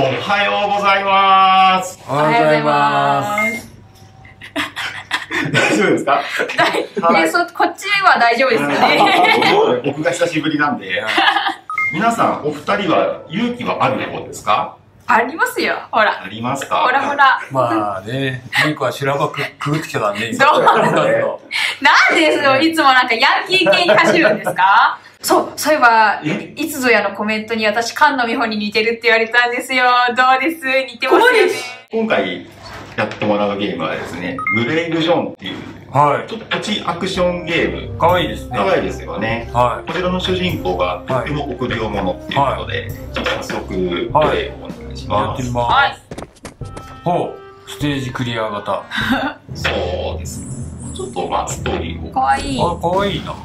おはようございます。 おはようございます。 大丈夫ですか？ こっちは大丈夫ですよね。 僕が久しぶりなんで。皆さん、お二人は勇気はある方ですか？ ありますよ。ほら。 ありますか？ ほらほら。 まあね、ミクは修羅場くぐってきたからね。 そうなんですよ。いつもなんかヤンキー系に走るんですか？そういえば、いつぞやのコメントに私、菅野美穂に似てるって言われたんですよ。どうです？似てますよね。 今回やってもらうゲームはですね、ブレイブジョンっていう、 はい。 ちょっとプチアクションゲーム。 かわいいですね。 かわいいですよね。 はこちらの主人公がとっても臆病者っていうことで、ちょっと早速、プレイをお願いしい。やます。 ってみます。 はい。 ほう、ステージクリア型。 そうです。ちょっとまあ、ストーリーを。 かわいい。 あ、かわいいな。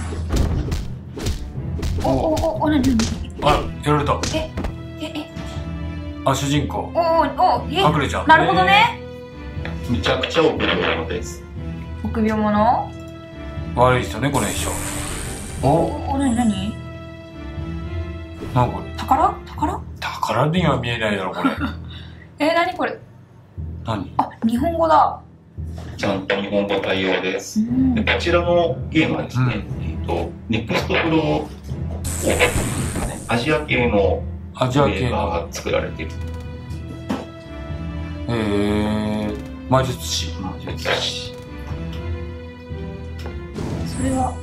何あ、やられた。 え、 あ、主人公。隠れちゃう。 なるほどね。 めちゃくちゃ臆病者です。 臆病者？ 悪いですよね、この人。 何なんこれ。宝には見えないだろ、これ。 何これ？ 何？ あ、日本語だ。 ちゃんと日本語対応です。でこちらのゲームはですね、ネクストフローアジア系のメーカーが作られている。 魔術師。 それは、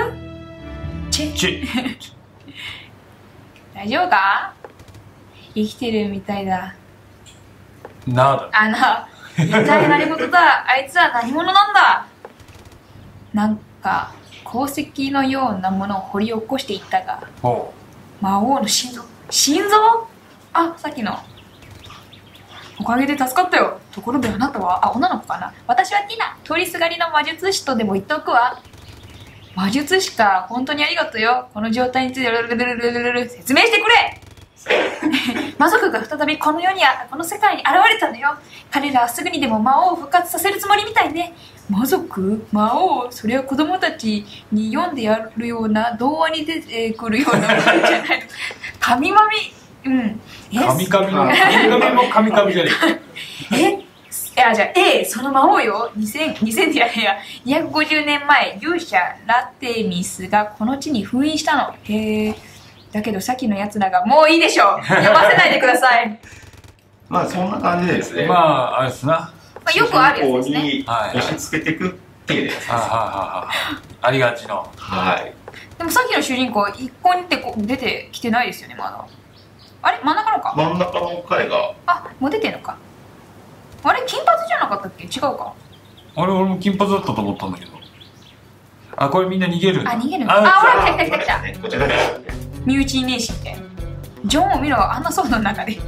大丈夫か？生きてるみたいだ。 なんだ。 一体何事だ。あいつは何者なんだ。なんか鉱石のようなものを掘り起こしていったが、魔王の心臓？あ、さっきの。おかげで助かったよ。ところであなたは、女の子かな。私はティナ。通りすがりの魔術師とでも言っておくわ。魔術師か。本当にありがとうよ。この状態について説明してくれ。魔族が再びこの世界に現れたのよ。彼らはすぐにでも魔王を復活させるつもりみたいね。魔族？魔王？それは子供たちに読んでやるような、童話に出てくるようなものじゃない。神々。 神々も神々じゃねえ。じゃあ、その魔王よ。250年前、勇者ラテミスがこの地に封印したの。だけどさっきのやつらがもういいでしょう。読ませないでください。 まあそんな感じでですね。 まああれですな。 よくあるやつですね。 押し付けていくっていうです。 ありがちの。 はい。 でもさっきの主人公一向に出てきてないですよね、まだ。あれ、真ん中のか。 真ん中の彼が。 あ、もう出てんのか。あれ、金髪じゃなかったっけ？違うか。 俺も金髪だったと思ったんだけど。あ、これみんな逃げるんだ。 逃げるんだ。ほら、来た。 こちらです。 身内にねえしって。ジョンを見ろ、あんなソフトの中で。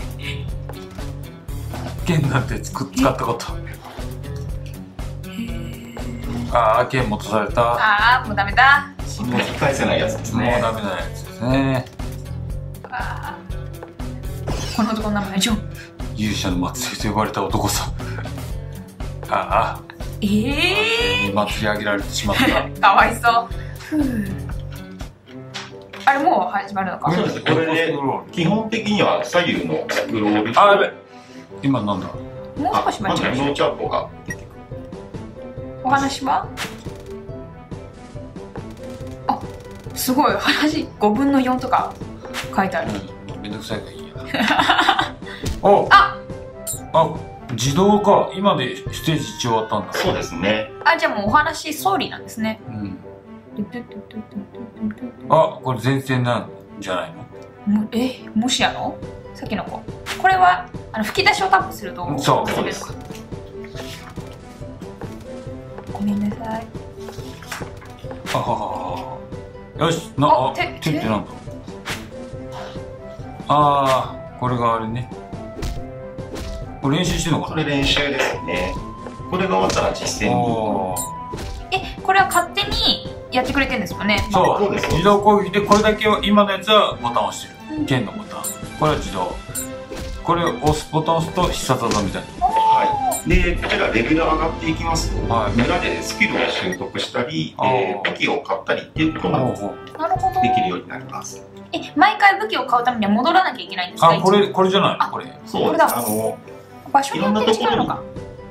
剣なんて使ったこと。剣持たされた。 もうダメだ。 もう引き返せないやつですね。 もうダメなやつですね。 この男の名前ジョン。 勇者の末裔と呼ばれた男さ。祭り上げられてしまった。 かわいそう。あれもう始まるのか。 そうです。これで基本的には左右のスクロール。 やべ。今なんだ。 もう少し待ちましょう。 ノーチャットが出てくる。 お話は？あ、すごい。話5分の4とか書いてある。 めんどくさいからいいや。自動か。今でステージ1終わったんだ。 そうですね。 じゃあもうお話ストーリーなんですね。 これ前線なんじゃないの？ もしやの？さっきの子。これは吹き出しをタップすると。 そうです。 ごめんなさい。 よし。手ってなんだ？これがあれね。これ練習してんのかな？ これ練習ですね。これが終わったら実践に。 これは勝手にやってくれてるんですよね。 そうです。自動攻撃でこれだけを今のやつはボタンを押してる。剣のボタン。これは自動。これをボタンを押すと必殺技みたいな。 で、こちらレベル上がっていきますと、村でスキルを習得したり、武器を買ったりっていうこともできるようになります。 毎回武器を買うためには戻らなきゃいけないんですか？ これじゃないの？これ。 そうです。 場所によって違うのか。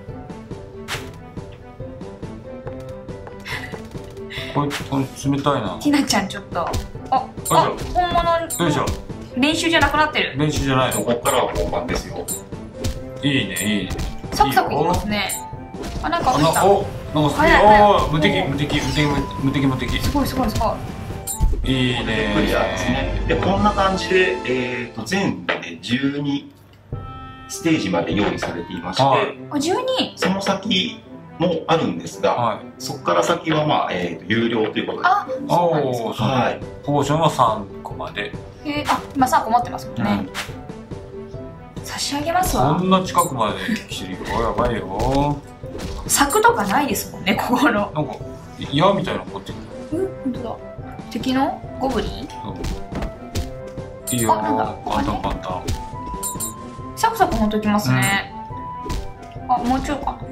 これ冷たいな。 ティナちゃんちょっと。本物。 よいしょ。 練習じゃなくなってる。 練習じゃないの。 ここからは本番ですよ。 いいね、いいね。 サクサクいきますね。なんか落ちた。 無敵。 すごい。 いいね。 クリアですね。で、こんな感じで、全部で12ステージまで用意されていまして、 12？ その先もあるんですが、そこから先はまあ、有料ということで。 そうなんですか。 はい。ポーションは3個まで。 今3個持ってますもんね。差し上げますわ。 そんな近くまで来てるよ。やばいよ。 柵とかないですもんね、ここの。 なんか矢みたいなの持ってる。 本当だ。敵のゴブリン？ いいよ。簡単。 サクサク持っときますね。もうちょいかな。 こ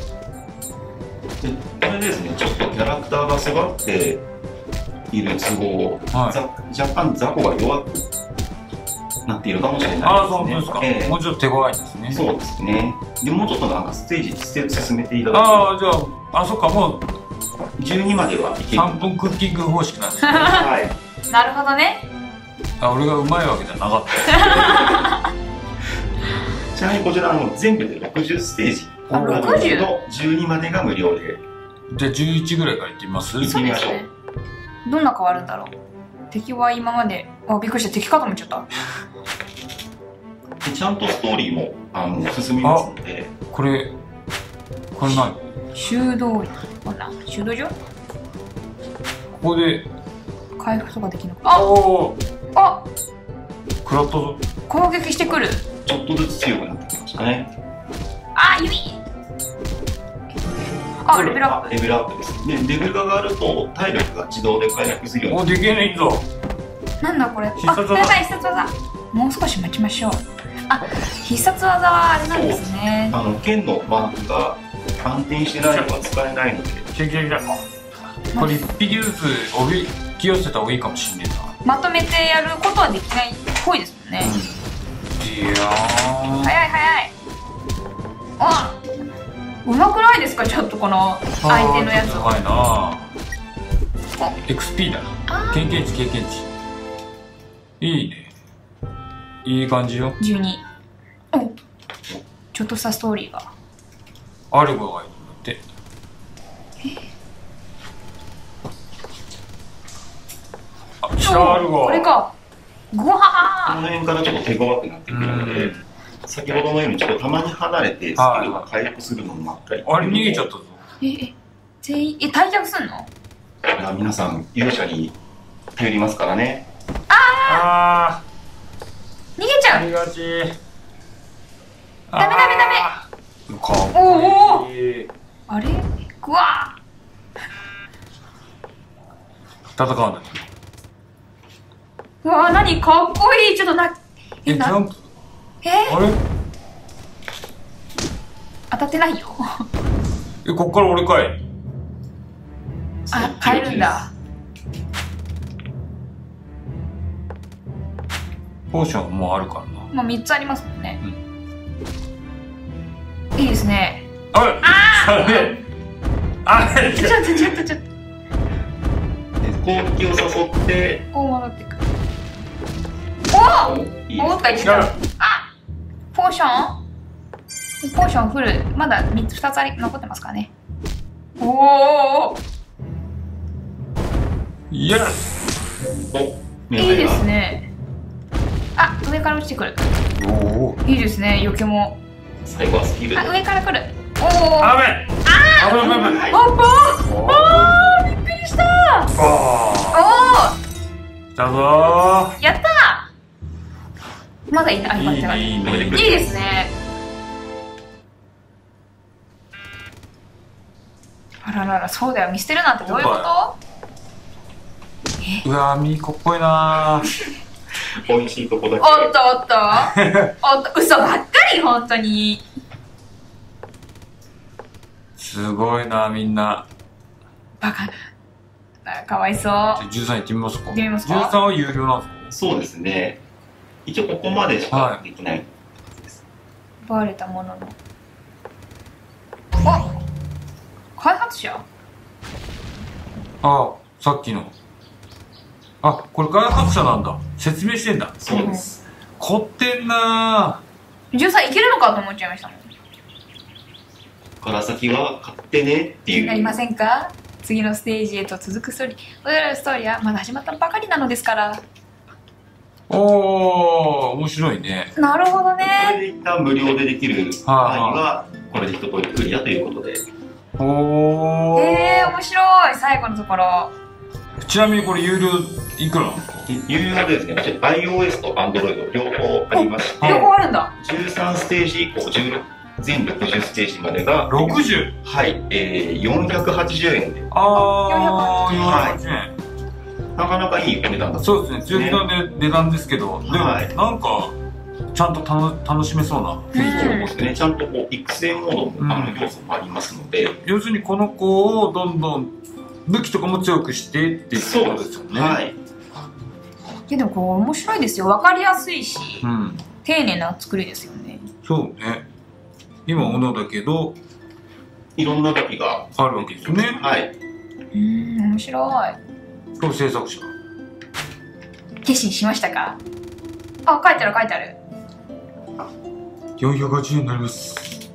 れですね、ちょっとキャラクターが育っている都合、若干雑魚が弱くなっているかもしれないですね。 そうですか。もうちょっと手強いんですね。 そうですね。で、もうちょっとなんかステージ進めていただくと。 じゃあ、そっか、もう 12まではいける。 3分クッキング方式なんですね。 はい。 なるほどね。 俺がうまいわけじゃなかった。 ちなみにこちら全部で60ステージ。 60 の12までが無料で。 じゃあ11ぐらいからいってみます？ 行ってみましょう。 どんな変わるんだろう。敵は今まで、びっくりした、敵かと思っちゃった。 ちゃんとストーリーも進みますので。 これ何？ 修道院。ほら、修道場？ ここで回復とかできるのか。 食らったぞ。 攻撃してくる。 ちょっとずつ強くなってきましたね。 指。レベルアップ。 レベルアップです。で、レベルが上がると体力が自動で回復するように。 でけえね、いいぞ。 なんだこれ。やばい、必殺技。もう少し待ちましょう。必殺技はあれなんですね。 剣のマークが反転してないのは使えないので。 これ1匹ずつおびき寄せた方がいいかもしんねえな。まとめてやることはできないっぽいですもんね。 いやー。 早い。うまくないですか？ちょっとこの相手のやつ。 高いな。XP だ。経験値。いいね。いい感じよ。 12。ちょっとしたストーリーが。 アルゴがいるんだって。下アルゴ。 これか。ごはは。 この辺からちょっと手強くなってくるので、先ほどのようにちょっとたまに離れてスキルが回復するのもあったり。 あれ逃げちゃったぞ。 全員退却すんの？ これは皆さん勇者に頼りますからね。 逃げちゃう。 ありがち。 ダメ。あれ？ぐわ戦うんだ。 うわ、何かっこいい。ちょっとジャンプ。あれ？ 当たってないよ。 こっから俺かい。 変えるんだ。 ポーションもうあるからな。 3つありますもんね。いいですね。 ちょっと。 攻撃を誘って。 戻ってくる。おっとか言ってた。ポーションフル。まだ2つ残ってますからね。 イエス。 いいですね。上から落ちてくる。いいですね、避けも。 最後はスキル。 上から来る。 危びっくりした。 来たぞー。やったー。まだいない。いいですね。あららら、そうだよ。見捨てるなんてどういうこと？ うわー、ミーコっぽいなー。美味しいとこだけ。 おっと、嘘ばっかり、本当に。 すごいな、みんな。 バカな。かわいそう。 13行ってみますか。 行ってみますか。 13は有料なんですか？ そうですね。一応ここまでしかできない。 奪われたものの。あ、開発者？ あ、さっきの。あ、これ開発者なんだ。説明してんだ。 そうです。 凝ってんなぁ。13いけるのかと思っちゃいましたもん。 から先は買ってねっていう。 気になりませんか？次のステージへと続くストーリー。我々のストーリーはまだ始まったばかりなのですから。 おー、面白いね。 なるほどね。 これで一旦無料でできる範囲は、これで一通りクリアということで。 おー。 面白い。最後のところ。 ちなみにこれ有料いくらなんですか？ 有料でですね、iOS と Android 両方ありまして、 両方あるんだ。 13ステージ以降、全60ステージまでが、 60？ はい、480円で。 あー、480円。 なかなかいいお値段だそうですね、中級な値段ですけど、でもなんか、ちゃんと楽しめそうな雰囲気そうですね、ちゃんとこう育成モードも要素もありますので、 要するにこの子をどんどん武器とかも強くしてっていうことですよね。 はい。 いやでもこれ面白いですよ。わかりやすいし、丁寧な作りですよね。 そうね。今斧だけどいろんな武器があるわけですね。 はい。 面白い。 これ制作者決心しましたか？あ、書いてある書いてある。 480円になります。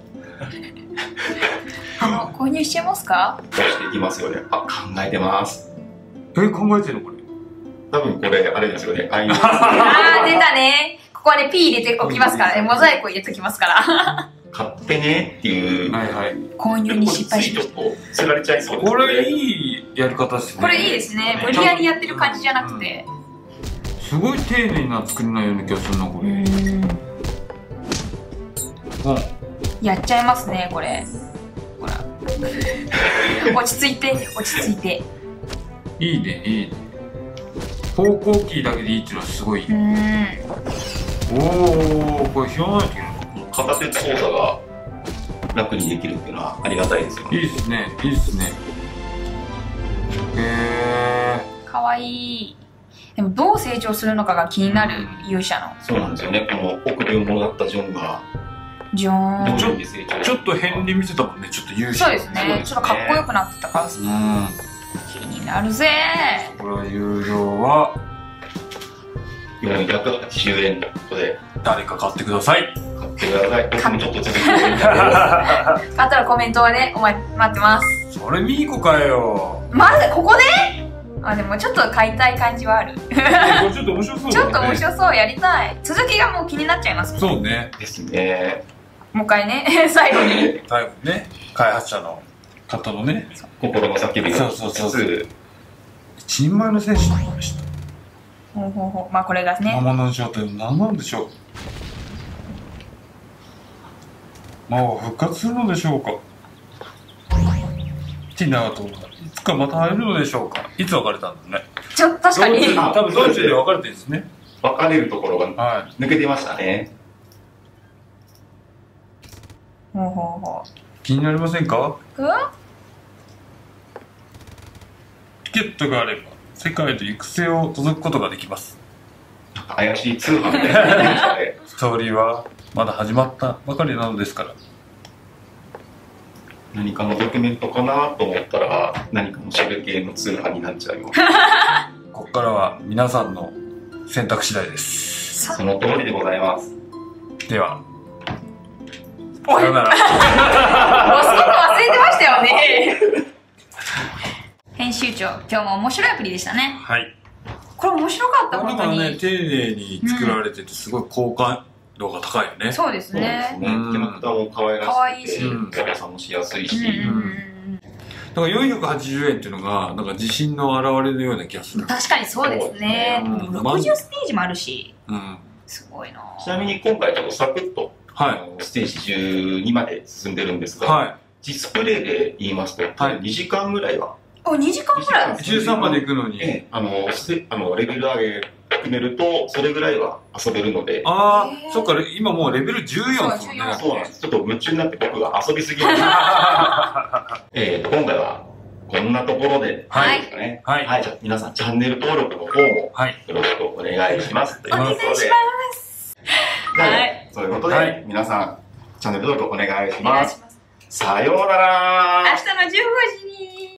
購入しちゃいますか？ 出していきますよね。考えてます。 考えてるのこれ？ 多分これあれですよね。 出たね。ここはね P 入れておきますからね。モザイクを入れておきますから。 買ってねっていう。 購入に失敗しました。 ちょっと釣られちゃいそうですね。 これいいやり方ですね。 これいいですね。無理やりやってる感じじゃなくて。 すごい丁寧な作りなような気がするなこれ。 やっちゃいますねこれ。ほら。落ち着いて落ち着いて。 いいねいいね。方向キーだけでいいっていうのはすごい。おお、これ拾わないといけない。 片手操作が楽にできるっていうのはありがたいですよね。 いいですねいいですね。 かわいい。でもどう成長するのかが気になる勇者の。 そうなんですよね。この臆病者だったジョンがジョーン。 どういうふうに成長ちょっと片鱗見せたもんね。ちょっと勇者。 そうですね。ちょっとかっこよくなってたから。気になるぜ。 これは有料は 480円ということで、 誰か買ってください。 買ってください。僕もちょっと続けて買ったらコメントはね、待ってます。 それミーコかよ。 まずここで？あ、でもちょっと買いたい感じはある。 これちょっと面白そうだね。 ちょっと面白そう、やりたい。続きがもう気になっちゃいますもん。 そうね。 ですね。 もう一回ね、最後に。 最後にね、開発者の方のね、 心の叫びがそう一人前の選手になりました。 まあこれがね。 魔物の正体は何なんでしょう。魔王は復活するのでしょうか。ティナーといつかまた会えるのでしょうか。いつ別れたんだね。 確かに。 多分道中で別れてるんですね。 別れるところが抜けてましたね。 気になりませんか？チケットがあれば世界で育成を続くことができます。 怪しい通販みたいなね。 ストーリーはまだ始まったばかりなのですから。 何かのドキュメントかなと思ったら何かのシェル系の通販になっちゃうよ。 ここからは皆さんの選択次第です。 その通りでございます。 ではさよなら。 もうすごく忘れてましたよね。編集長、今日も面白いアプリでしたね。 はい。 これ面白かった、 本当に。ね、丁寧に作られてて、すごい好感度が高いよね。 そうですね。 キャラクターも可愛らしくて、操作もしやすいし。 だから480円っていうのが、なんか自信の表れのような気がする。 確かにそうですね。60ステージもあるし。すごいな。 ちなみに今回ちょっとサクッと、ステージ12まで進んでるんですが、ディスプレイで言いますと、2時間ぐらいは。 2時間ぐらい 13まで行くのに。 レベル上げ含めると、それぐらいは遊べるので。 ああ、そっか、今もうレベル14ですもんね。 そうなんです。ちょっと夢中になって僕が遊びすぎました。今回は、 こんなところで、 はいですかね。 はい。 はい、じゃあ皆さんチャンネル登録の方も、よろしくお願いします。 お願いします。 はい。そういうことで、皆さん、チャンネル登録お願いします。さようなら。 明日の15時に。